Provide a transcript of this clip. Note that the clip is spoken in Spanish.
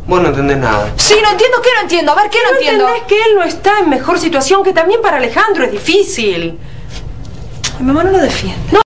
Vos no entendés nada. Sí, no entiendo. ¿Qué no entiendo? A ver, ¿qué no entiendo? ¿Entendés que él no está en mejor situación? Que también para Alejandro es difícil. Mi mamá no lo defiende. No.